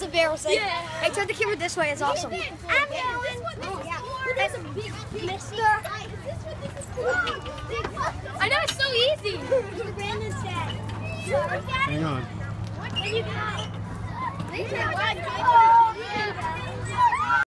That's embarrassing. Yeah. Hey, turn the camera this way. It's awesome. I'm going. There's a big mister. I know, it's so easy. Brandon's dad. Hang on. What you got?